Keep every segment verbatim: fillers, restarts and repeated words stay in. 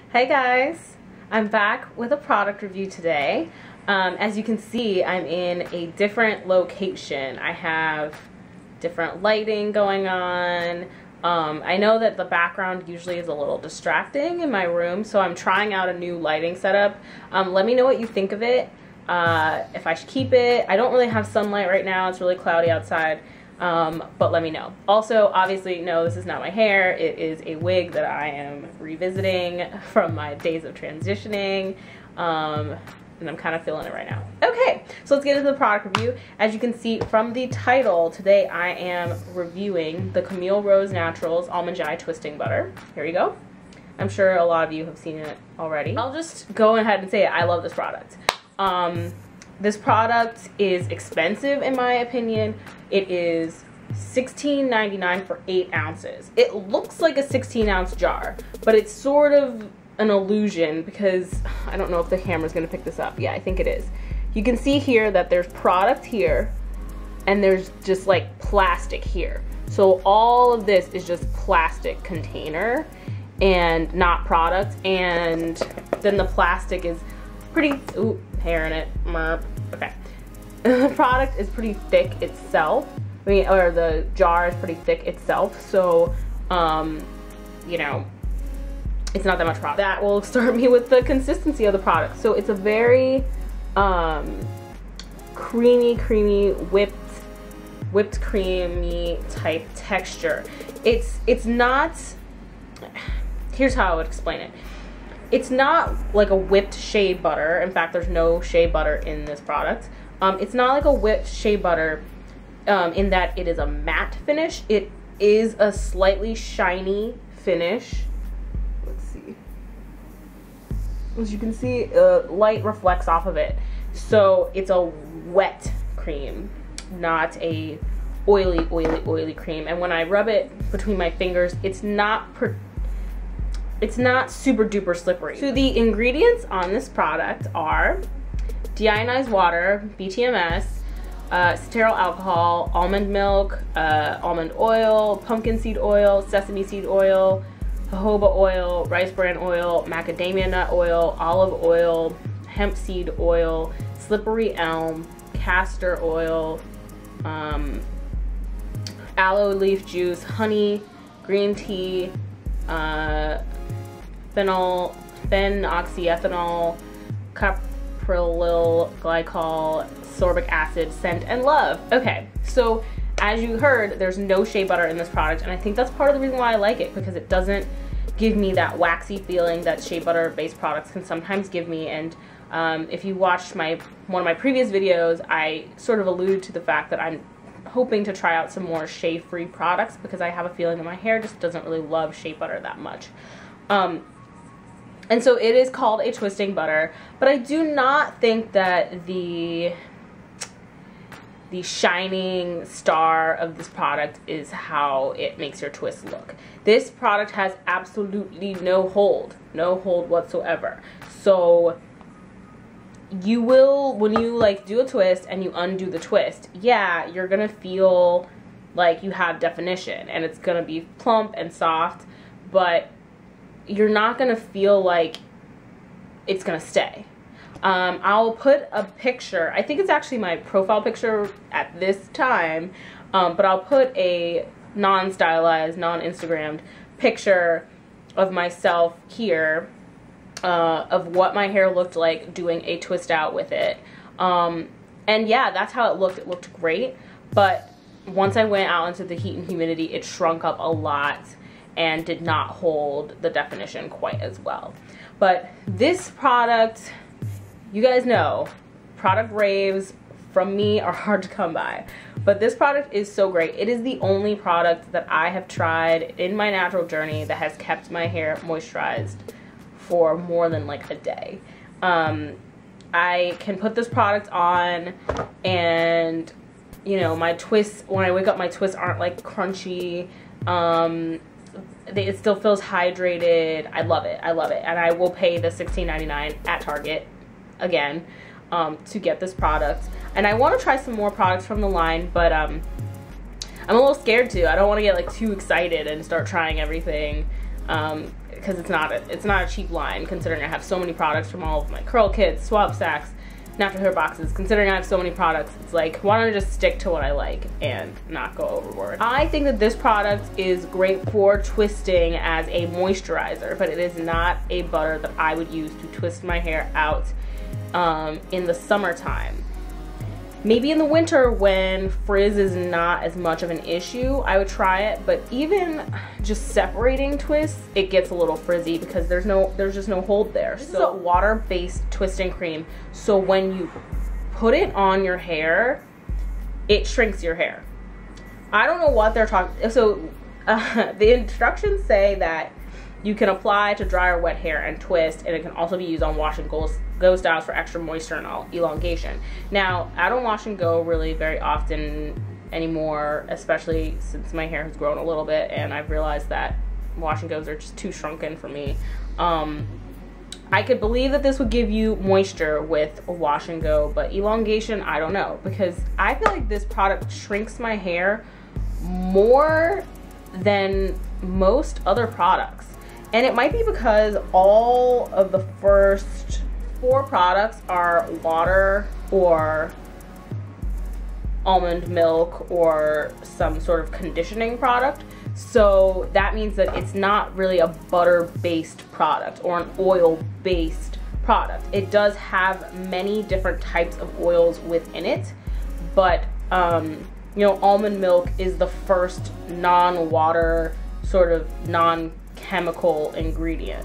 Hey guys, I'm back with a product review today. Um, as you can see, I'm in a different location. I have different lighting going on. Um, I know that the background usually is a little distracting in my room, so I'm trying out a new lighting setup. Um, let me know what you think of it, uh, if I should keep it. I don't really have sunlight right now. It's really cloudy outside. Um, but let me know. Also, obviously, no, this is not my hair. It is a wig that I am revisiting from my days of transitioning, um, and I'm kind of feeling it right now. Okay, so let's get into the product review. As you can see from the title, today I am reviewing the Camille Rose Naturals Almond Joy Twisting Butter. Here you go. I'm sure a lot of you have seen it already. I'll just go ahead and say it. I love this product. Um, This product is expensive in my opinion. It is sixteen ninety-nine for eight ounces. It looks like a sixteen ounce jar, but it's sort of an illusion because I don't know if the camera's gonna pick this up. Yeah, I think it is. You can see here that there's product here and there's just like plastic here. So all of this is just plastic container and not product. And then the plastic is pretty, ooh, hair in it, merp. Okay. The product is pretty thick itself. I mean, or the jar is pretty thick itself. So, um, you know, it's not that much product. That will start me with the consistency of the product. So it's a very um, creamy, creamy, whipped, whipped creamy type texture. It's, it's not, here's how I would explain it. It's not like a whipped shea butter. In fact, there's no shea butter in this product. Um, it's not like a whipped shea butter um, in that it is a matte finish. It is a slightly shiny finish. Let's see. As you can see, uh, light reflects off of it. So it's a wet cream, not a oily, oily, oily cream. And when I rub it between my fingers, it's not per It's not super duper slippery. So the ingredients on this product are deionized water, B T M S, uh, cetearyl alcohol, almond milk, uh, almond oil, pumpkin seed oil, sesame seed oil, jojoba oil, rice bran oil, macadamia nut oil, olive oil, hemp seed oil, slippery elm, castor oil, um, aloe leaf juice, honey, green tea, uh, phenol, phenoxyethanol, caprylyl glycol, sorbic acid, scent, and love. Okay, so as you heard, there's no shea butter in this product, and I think that's part of the reason why I like it, because it doesn't give me that waxy feeling that shea butter based products can sometimes give me. And um, if you watched my one of my previous videos, I sort of alluded to the fact that I'm hoping to try out some more shea free products because I have a feeling that my hair just doesn't really love shea butter that much. Um, And so it is called a twisting butter, but I do not think that the the shining star of this product is how it makes your twist look. This product has absolutely no hold, no hold whatsoever. So you will, when you like do a twist and you undo the twist, yeah, you're gonna feel like you have definition and it's gonna be plump and soft, but you're not gonna feel like it's gonna stay. Um, I'll put a picture, I think it's actually my profile picture at this time, um, but I'll put a non-stylized, non-Instagrammed picture of myself here, uh, of what my hair looked like doing a twist out with it. Um, and yeah, that's how it looked. It looked great, but once I went out into the heat and humidity, it shrunk up a lot and did not hold the definition quite as well. But this product, you guys know, product raves from me are hard to come by. But this product is so great. It is the only product that I have tried in my natural journey that has kept my hair moisturized for more than like a day. Um, I can put this product on and, you know, my twists, when I wake up, my twists aren't like crunchy. Um, They, it still feels hydrated. I love it. I love it. And I will pay the sixteen ninety-nine at Target again um, to get this product. And I want to try some more products from the line, but um, I'm a little scared to. I don't want to get like too excited and start trying everything. Um, because it's not a, it's not a cheap line, considering I have so many products from all of my curl kits, swab sacks, natural hair boxes. Considering I have so many products, it's like, why don't I just stick to what I like and not go overboard. I think that this product is great for twisting as a moisturizer, but it is not a butter that I would use to twist my hair out um, in the summertime. Maybe in the winter when frizz is not as much of an issue, I would try it, but even just separating twists, it gets a little frizzy because there's no, there's just no hold there. This so, is a water-based twisting cream, so when you put it on your hair, it shrinks your hair. I don't know what they're talking, so uh, the instructions say that you can apply to dry or wet hair and twist, and it can also be used on wash and go, go styles for extra moisture and elongation. Now, I don't wash and go really very often anymore, especially since my hair has grown a little bit, and I've realized that wash and goes are just too shrunken for me. Um, I could believe that this would give you moisture with a wash and go, but elongation, I don't know, because I feel like this product shrinks my hair more than most other products. And it might be because all of the first four products are water or almond milk or some sort of conditioning product. So that means that it's not really a butter-based product or an oil-based product. It does have many different types of oils within it, but um, you know, almond milk is the first non-water, sort of non-chemical ingredient.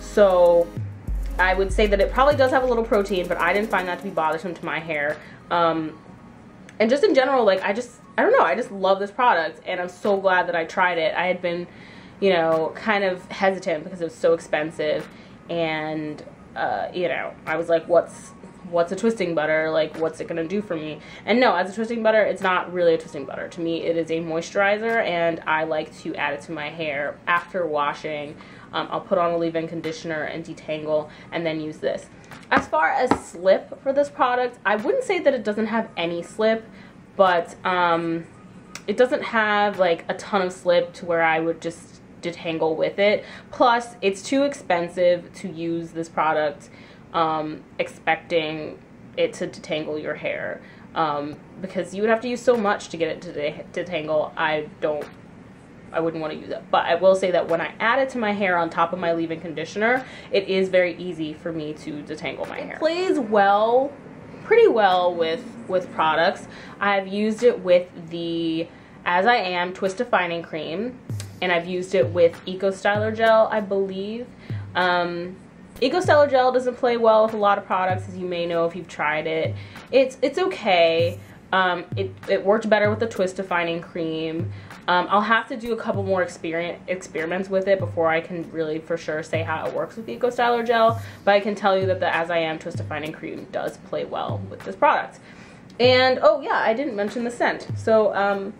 So I would say that it probably does have a little protein, but I didn't find that to be bothersome to my hair. Um, and just in general, like, I just, I don't know, I just love this product, and I'm so glad that I tried it. I had been, you know, kind of hesitant because it was so expensive, and, uh, you know, I was like, what's, what's a twisting butter? Like, what's it gonna do for me? And no, as a twisting butter, it's not really a twisting butter. To me, it is a moisturizer, and I like to add it to my hair after washing. Um, I'll put on a leave-in conditioner and detangle, and then use this. As far as slip for this product, I wouldn't say that it doesn't have any slip, but um, it doesn't have like a ton of slip to where I would just detangle with it. Plus, it's too expensive to use this product um, expecting it to detangle your hair, um, because you would have to use so much to get it to detangle. I don't I wouldn't want to use it. But I will say that when I add it to my hair on top of my leave-in conditioner, it is very easy for me to detangle my hair. It plays well, pretty well with, with products. I've used it with the As I Am Twist Defining Cream, and I've used it with Eco Styler Gel, I believe. Um, Eco Styler Gel doesn't play well with a lot of products, as you may know if you've tried it. It's, it's okay. Um, it, it worked better with the Twist Defining Cream. Um, I'll have to do a couple more experience, experiments with it before I can really for sure say how it works with the Eco Styler Gel, but I can tell you that the As I Am Twist Defining Cream does play well with this product. And, oh yeah, I didn't mention the scent. So, um,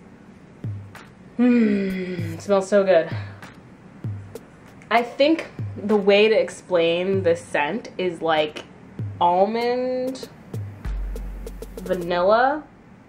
hmm, it smells so good. I think the way to explain this scent is like almond, vanilla,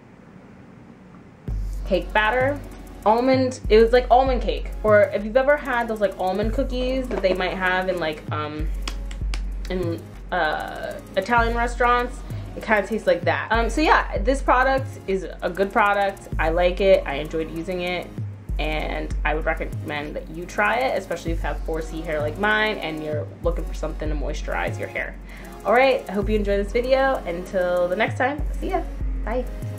cake batter. Almond, it was like almond cake, or if you've ever had those like almond cookies that they might have in like um in uh Italian restaurants, it kind of tastes like that. Um so yeah, this product is a good product. I like it, I enjoyed using it, and I would recommend that you try it, especially if you have four C hair like mine and you're looking for something to moisturize your hair. All right, I hope you enjoyed this video. Until the next time, see ya, bye.